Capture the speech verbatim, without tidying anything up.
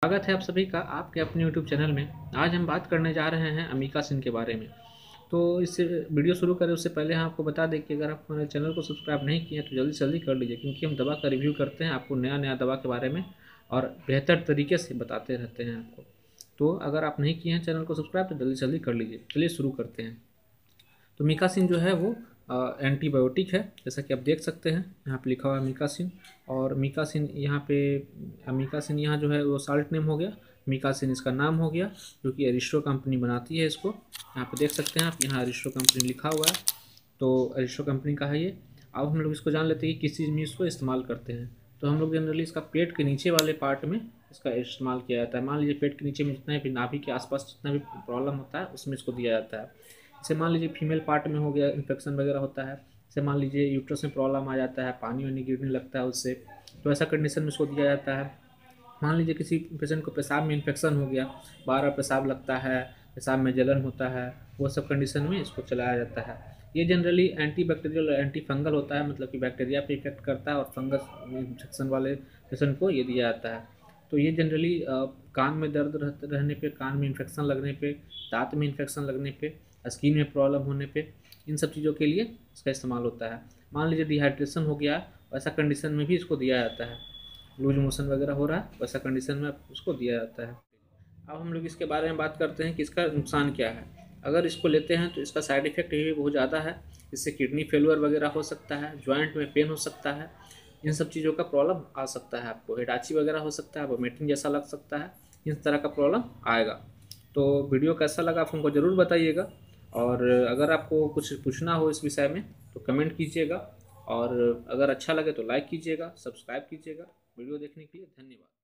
स्वागत है आप सभी का आपके अपने यूट्यूब चैनल में। आज हम बात करने जा रहे हैं अमीकासिन के बारे में। तो इससे वीडियो शुरू करें उससे पहले हम आपको बता दें कि अगर आप हमारे चैनल को सब्सक्राइब नहीं किए तो जल्दी से जल्दी कर लीजिए, क्योंकि हम दवा का रिव्यू करते हैं आपको नया नया दवा के बारे में और बेहतर तरीके से बताते रहते हैं आपको। तो अगर आप नहीं किए हैं चैनल को सब्सक्राइब तो जल्दी से जल्दी कर लीजिए। चलिए शुरू करते हैं। तो मिकासिन जो है वो एंटीबायोटिक है, जैसा कि आप देख सकते हैं यहाँ पे लिखा हुआ है मिकासिन। और मिकासिन यहाँ पे मिकासिन यहाँ जो है वो साल्ट नेम हो गया, मिकासिन इसका नाम हो गया, जो कि एरिस्टो कंपनी बनाती है इसको। यहाँ पे देख सकते हैं आप, यहाँ एरिस्टो कंपनी लिखा हुआ है, तो एरिस्टो कंपनी का है ये। अब हम लोग इसको जान लेते हैं कि किस चीज़ में इसको इस्तेमाल करते हैं। तो हम लोग जनरली इसका पेट के नीचे वाले पार्ट में इसका इस्तेमाल किया जाता है। मान लीजिए पेट के नीचे में जितना भी नाभि के आसपास जितना भी प्रॉब्लम होता है उसमें इसको दिया जाता है। जैसे मान लीजिए फीमेल पार्ट में हो गया, इन्फेक्शन वगैरह होता है, जैसे मान लीजिए यूट्रस में प्रॉब्लम आ जाता है, पानी वानी गिरने लगता है उससे, तो ऐसा कंडीशन में इसको दिया जाता है। मान लीजिए किसी पेशेंट को पेशाब में इन्फेक्शन हो गया, बार बार पेशाब लगता है, पेशाब में जलन होता है, वो सब कंडीशन में इसको चलाया जाता है। ये जनरली एंटी बैक्टीरियल और एंटी फंगल होता है, मतलब कि बैक्टीरिया पे इफेक्ट करता है और फंगस इन्फेक्शन वाले पेशेंट को ये दिया जाता है। तो ये जनरली कान में दर्द रहने पे, कान में इन्फेक्शन लगने पे, दांत में इन्फेक्शन लगने पे, स्किन में प्रॉब्लम होने पे, इन सब चीज़ों के लिए इसका इस्तेमाल होता है। मान लीजिए डिहाइड्रेशन हो गया, वैसा कंडीशन में भी इसको दिया जाता है। लूज मोशन वगैरह हो रहा है, वैसा कंडीशन में उसको दिया जाता है। अब हम लोग इसके बारे में बात करते हैं कि इसका नुकसान क्या है। अगर इसको लेते हैं तो इसका साइड इफ़ेक्ट भी बहुत ज़्यादा है। इससे किडनी फेलुअर वगैरह हो सकता है, जॉइंट में पेन हो सकता है, इन सब चीज़ों का प्रॉब्लम आ सकता है। आपको हिडाची वगैरह हो सकता है, वोमिटिंग जैसा लग सकता है, इस तरह का प्रॉब्लम आएगा। तो वीडियो कैसा लगा आप हमको ज़रूर बताइएगा, और अगर आपको कुछ पूछना हो इस विषय में तो कमेंट कीजिएगा, और अगर अच्छा लगे तो लाइक कीजिएगा, सब्सक्राइब कीजिएगा। वीडियो देखने के लिए धन्यवाद।